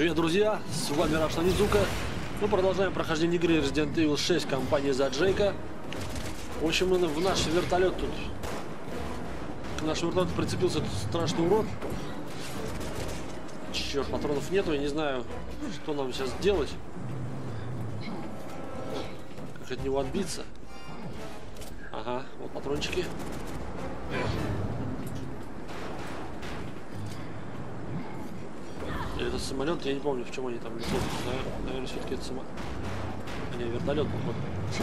Привет, друзья! С вами Раш Намидзука. Мы продолжаем прохождение игры Resident Evil 6, компания за Джейка. В общем, в наш вертолет тут... К нашему вертолету прицепился этот страшный урод. Черт, патронов нету, я не знаю, что нам сейчас делать. Как от него отбиться. Ага, вот патрончики. Это самолет, я не помню, в чем они там летят. Наверное, все-таки это самолет. А не, вертолет, походу.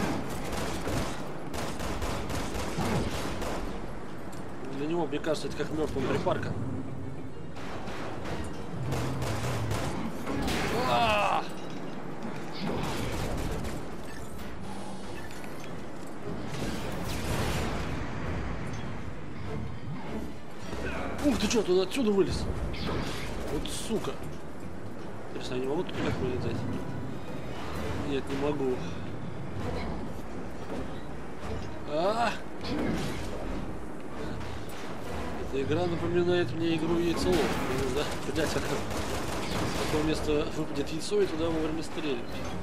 Для него, мне кажется, это как мертвая припарка. Ух ты, что, туда отсюда вылез? Вот сука. Интересно, я не могу туда вылезать? Нет, не могу. Эта игра напоминает мне игру яйцелов. Да? Блять, как с такого места выпадет яйцо и туда вовремя стрелять.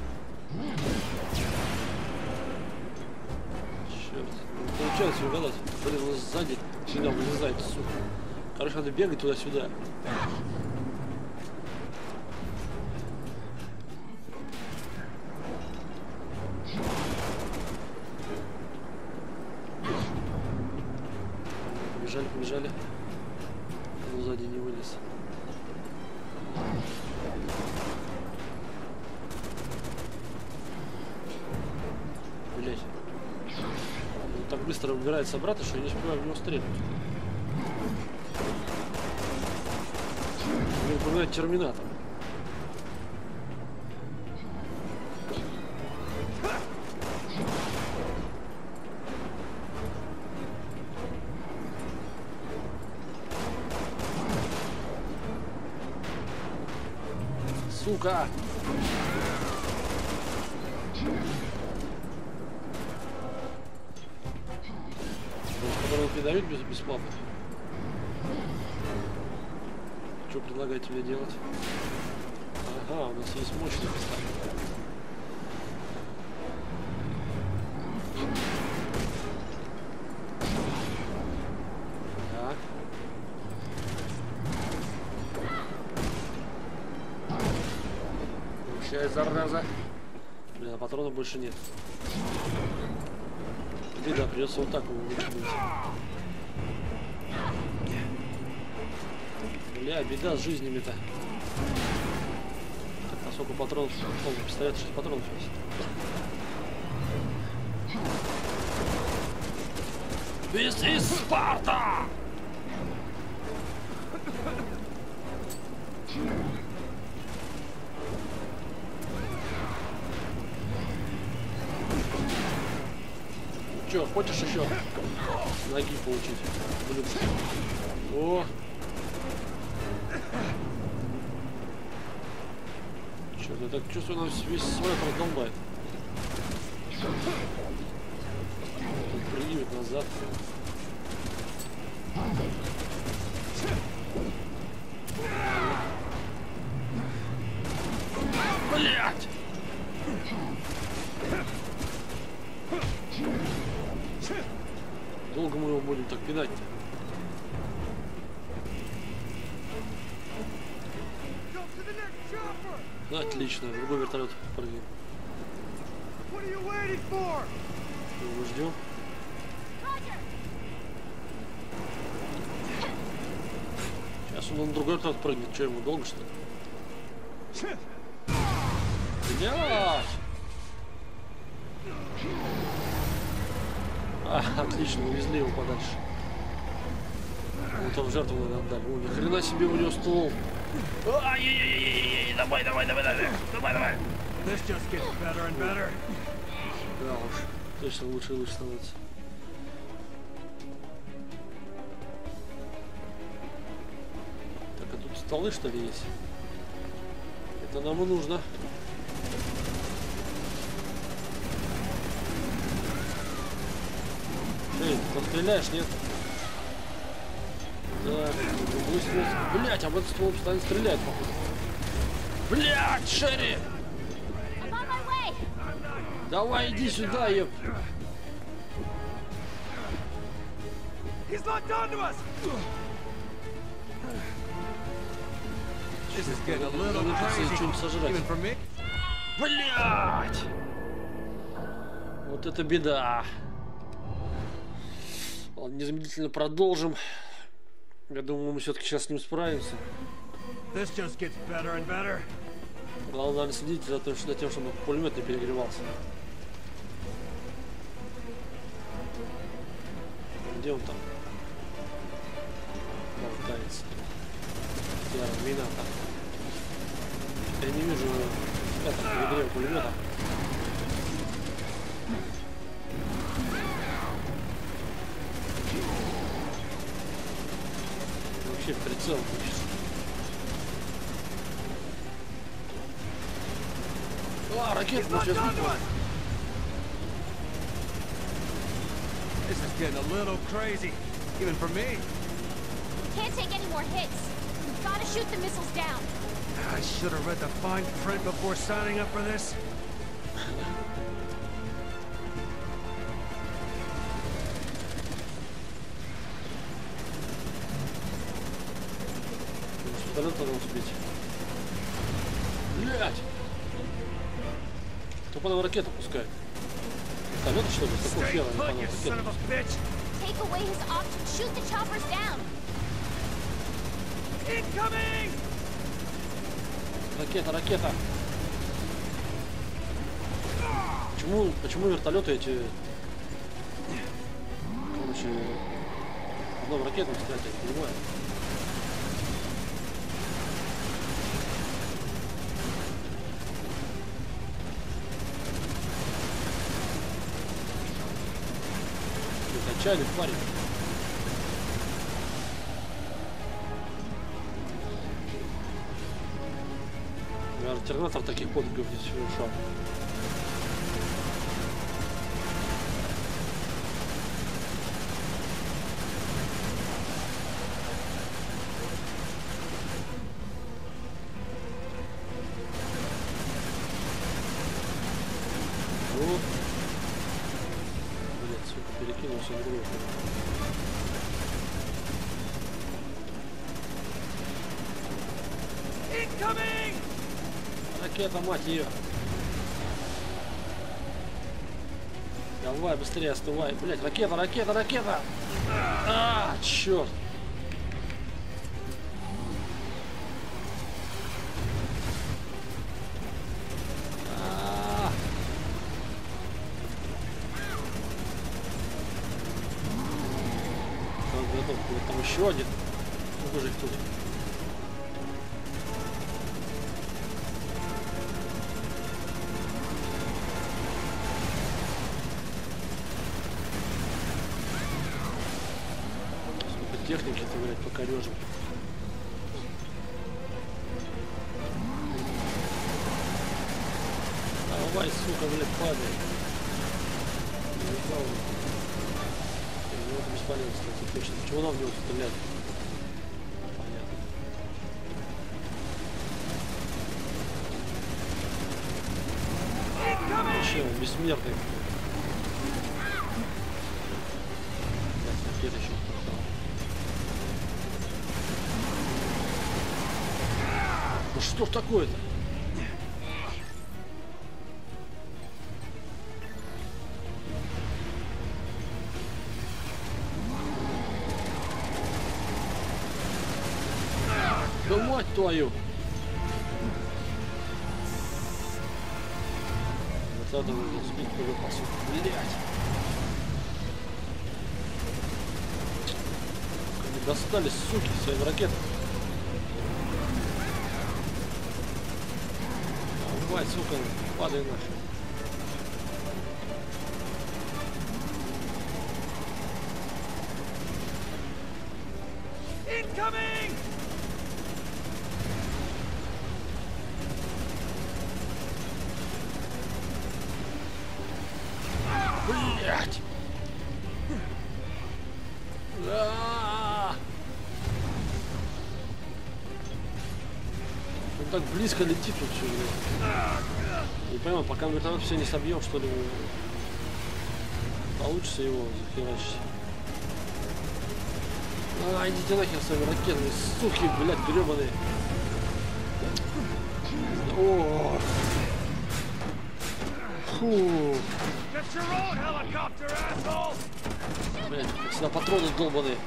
Черт, не получается угадать. Блин, он сзади всегда вылезает, сука. Короче, надо бегать туда-сюда. Побежали. Он сзади не вылез. Блять. Он так быстро убирается обратно, что я не успеваю в него стрелять. Мне напоминает Терминатор. Сука! Который передают бесплатно. Что предлагаете мне делать? Ага, у нас есть мощный пистолет. Так. Получай, зараза. Блин, а патронов больше нет. Да, придется вот так его выкинуть. Бля, беда с жизнями-то. Так, а сколько патронов? Полный пистолет, 6 патронов есть. This is Sparta! Че, хочешь еще ноги получить? Блин. О! Черт, я так чувствую, нам весь самолет раздолбает. Принимет назад. Блять! Долго мы его будем так пинать-то? Ну, отлично, другой вертолет прыгнет. Мы ждем. Сейчас он на другой вертолет прыгнет. Что, ему долго, что ли? Блядь! Отлично, увезли его подальше. Вот он в жертву надо отдали. О, ни хрена себе, у него ствол. Давай. Да уж, точно лучше и лучше становится. Так, а тут столы, что ли, есть? Это нам и нужно. Эй, ты стреляешь, нет? Так, блять, об этот ствол постоянно стреляет, походу. Блядь, Шерри! Давай, иди сюда, еб! Что-нибудь сожрать. Блядь! Вот это беда. Ладно, незамедлительно продолжим. Я думаю, мы все-таки сейчас с ним справимся. Главное, надо следить за тем, чтобы пулемет не перегревался. Где он там? Болтается. Мина там. Я не вижу перегрева пулемета. Вообще прицел включится. А, ракета сейчас не будет. This is getting a little crazy, even for me. Can't take any more hits. We've got to shoot the missiles down. I should have read the fine print before signing up for this. Вертолет надо успеть. Блять! Кто по нам ракету пускает? Вертолет что ли? С такого хера не по нам ракету. Take away his option. Shoot the choppers down. Incoming! Ракета! Почему вертолеты эти... Короче... Одном ракету стрелять, я не понимаю. Отчаянный парень. Я терминатор таких подвигов не совершал. Перекинулся в другую. Ракета, мать ее. Давай, быстрее остывай. Блять, ракета. А, черт. Там еще один. Ну, уже их тут. Сколько техники-то, блядь, покорежим. Давай, сука, блядь, падай. Это бесполезно, кстати, точно. Чего нам в него стрелять? Понятно. Вообще, он бессмертный. Ракета еще попала. Ну что ж такое-то? Да мать твою! Вот надо сбить боеприпасы. Блять! Они достали, суки, своим ракетами. Давай, сука, падай нахер. Incoming! Блять! так близко летит тут все. Не понимаю, пока вертолет все не собьем, что ли, получится его захерачить. А, идите нахер с вами, ракетные суки, блядь, гребаные. О! Фу! Блядь, как всегда патроны долбаные.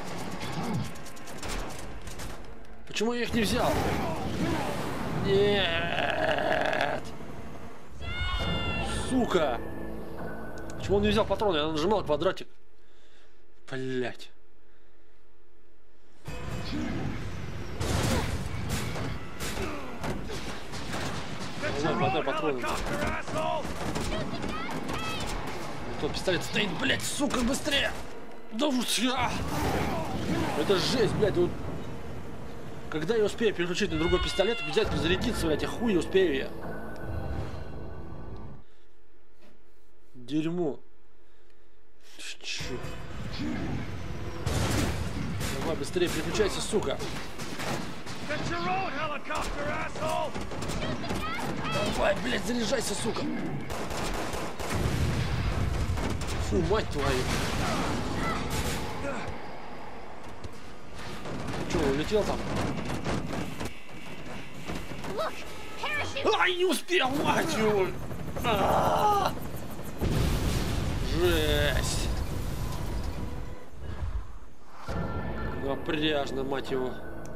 Почему я их не взял? Нет! Сука! Почему он не взял патроны? Я нажимал квадратик. Блять. Хватай патроны. Тот пистолет стоит, блять, сука, быстрее! Да это жесть, блядь, вот. Когда я успею переключить на другой пистолет, обязательно зарядиться, блядь, я хуй не успею я. Дерьмо. Чё? Давай быстрее переключайся, сука. Давай, блядь, заряжайся, сука. Фу, мать твою. Че, улетел там? Ай, не успел, мать его! Жесть! Напряжно, мать его.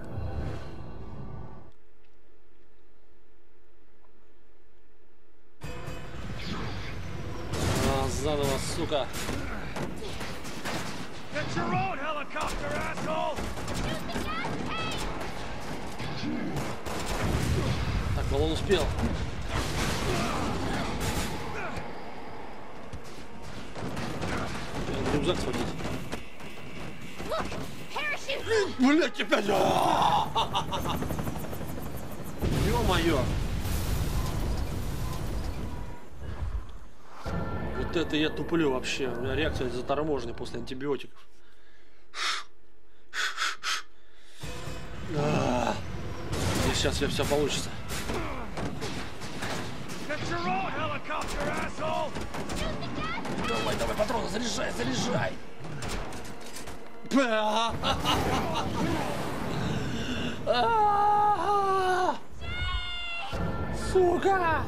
Заново, сука. Так, баллон успел. Рюкзак схватить. Блять, опять! Ё-моё! Вот это я туплю вообще. У меня реакция заторможенная после антибиотиков. И сейчас все получится. Давай, давай, патроны, заряжай, заряжай. Сука!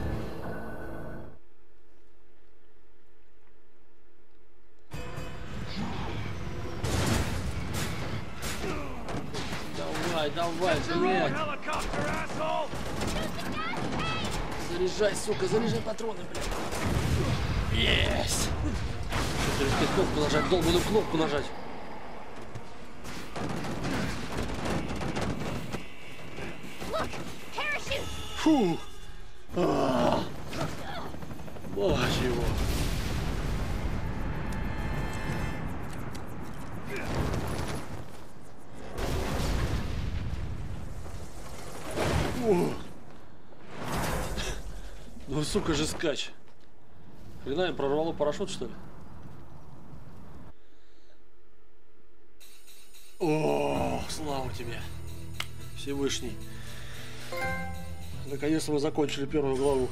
Давай, давай, блядь. Заряжай, сука, заряжай патроны, блядь. Есть! Кнопку нажать, долбаную кнопку нажать. Фу! Мать его! Ну, сука же, скач. Хрена им прорвало парашют, что ли? О, слава тебе, Всевышний. Наконец-то мы закончили первую главу.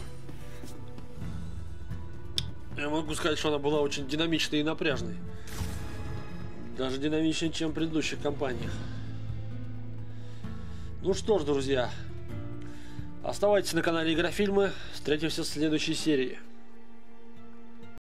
Я могу сказать, что она была очень динамичной и напряжной. Даже динамичнее, чем в предыдущих кампаниях. Ну что ж, друзья, оставайтесь на канале Игрофильмы. Встретимся в следующей серии.